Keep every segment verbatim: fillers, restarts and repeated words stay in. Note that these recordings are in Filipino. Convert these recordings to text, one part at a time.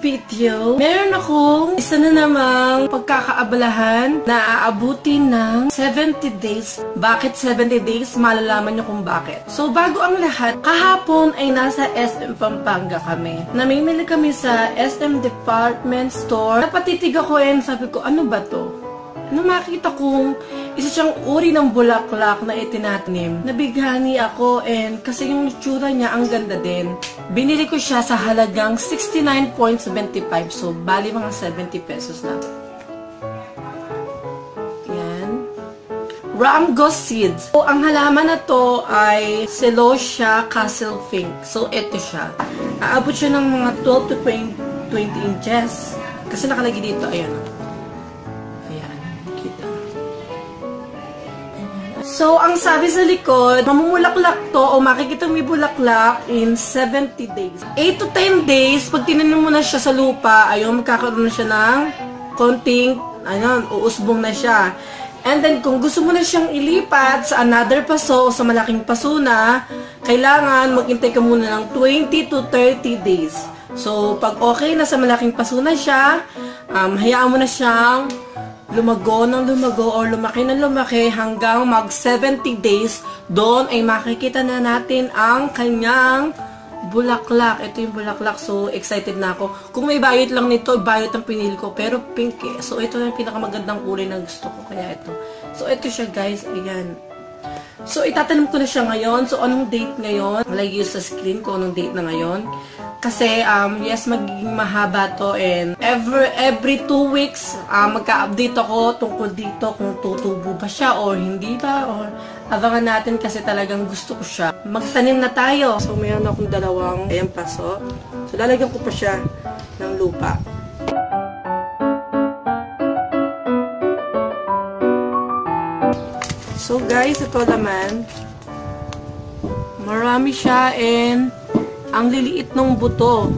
video, meron akong isa na namang pagkakaabalahan na aabutin ng seventy days. Bakit seventy days? Malalaman nyo kung bakit. So, bago ang lahat, kahapon ay nasa S M Pampanga kami. Namimili kami sa S M Department Store. Napatitig ako and sabi ko, ano ba to? Nung makita kong isa siyang uri ng bulaklak na itinatanim, nabighani ako and kasi yung itsura niya ang ganda din. Binili ko siya sa halagang sixty-nine seventy-five, so bali mga seventy pesos lang. Yan. Ramgo seeds. So, ang halaman na to ay Celosia Castle Pink. So, ito siya. Aabot siya ng mga twelve to twenty inches. Kasi nakalagay dito, ayan. So, ang sabi sa likod, mamumulaklak to o makikita may bulaklak in seventy days. eight to ten days, pag tinanim mo na siya sa lupa, ayun, magkakaroon na siya ng konting, ano, uusbong na siya. And then, kung gusto mo na siyang ilipat sa another paso o sa malaking paso na, kailangan maghintay ka muna ng twenty to thirty days. So, pag okay na sa malaking paso na siya, um, hayaan mo na siyang lumago ng lumago or lumaki ng lumaki hanggang mag seventy days. Doon ay makikita na natin ang kanyang bulaklak. Ito yung bulaklak. So, excited na ako. Kung may violet lang nito, violet ang pinili ko. Pero pink eh. So, ito yung pinakamagandang kulay na gusto ko. Kaya ito. So, ito siya guys. Ayan. So, itatanim ko na siya ngayon. So, anong date ngayon? Malagay sa screen ko anong date na ngayon. Kasi, um, yes, magiging mahaba to and every, every two weeks, um, magka-update ako tungkol dito kung tutubo ba siya or hindi ba or abangan natin kasi talagang gusto ko siya. Magtanim na tayo. So, mayroon akong dalawang ayan paso. So, lalagyan ko pa siya ng lupa. So, guys, ito naman. Marami siya and ang liliit ng buto.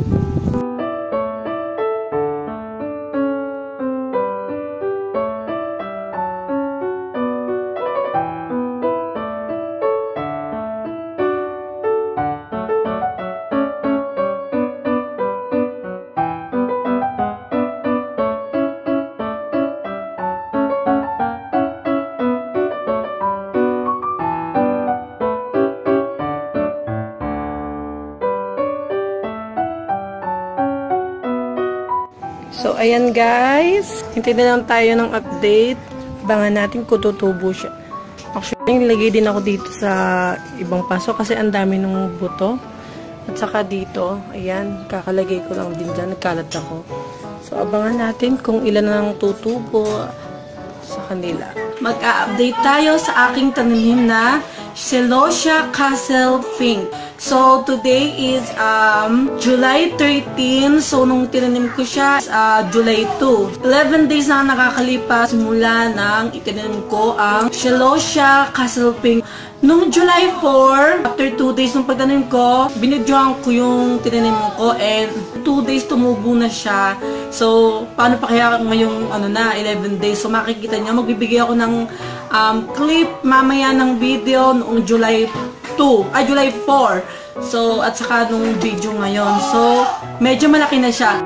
So, ayan guys. Hintay na lang tayo ng update. Abangan natin kung tutubo siya. Actually, nilagay din ako dito sa ibang paso kasi ang dami ng buto. At saka dito, ayan, kakalagay ko lang din dyan. Nagkalat ako. So, abangan natin kung ilan na lang tutubo sa kanila. Mag-a-update tayo sa aking tananim na Celosia Castle Pink. So, today is um, July thirteen. So, nung tinanim ko siya, uh, July two. eleven days na nakakalipas simula nang itinanim ko ang Celosia Castle Pink. Nung July four, after two days nung pagtanim ko, binidyohan ko yung tinanim ko and two days tumubo na siya. So, paano pa kaya ngayong ano na, eleven days? So, makikita niyo, magbibigay ako ng um, clip mamaya ng video noong July two, ay July four. So, at saka nung video ngayon. So, medyo malaki na siya.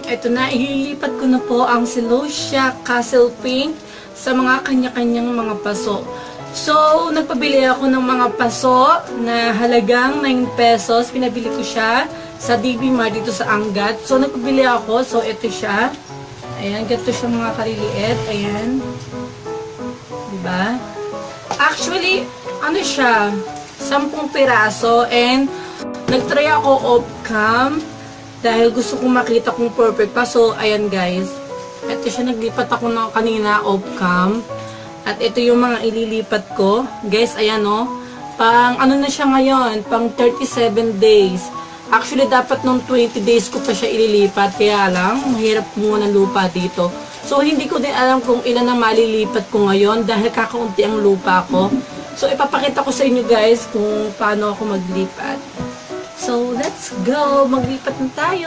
Ito na, ililipat ko na po ang Celosia Castle Pink sa mga kanya-kanyang mga paso. So, nagpabili ako ng mga paso na halagang nine pesos. Pinabili ko siya sa D B Mart dito sa Angat. So, nagpabili ako. So, ito siya. Ayan, ganito siya mga kaliliit. Ayan. Diba? Actually, ano siya? Sampung piraso. And, nagtry ako off-cam dahil gusto kong makita kung perfect pa. So, ayan guys. Ito siya, naglipat ako na kanina off-cam. At ito yung mga ililipat ko. Guys, ayan o. Oh, pang, ano na siya ngayon? Pang thirty-seven days. Actually, dapat nung twenty days ko pa siya ililipat. Kaya lang, mahirap kumuha ng lupa dito. So, hindi ko din alam kung ilan ang malilipat ko ngayon dahil kakaunti ang lupa ko. So, ipapakita ko sa inyo guys kung paano ako maglipat. So, let's go! Maglipat na tayo!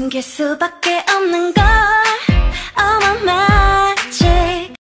숨길 수밖에 없는 걸 Oh my man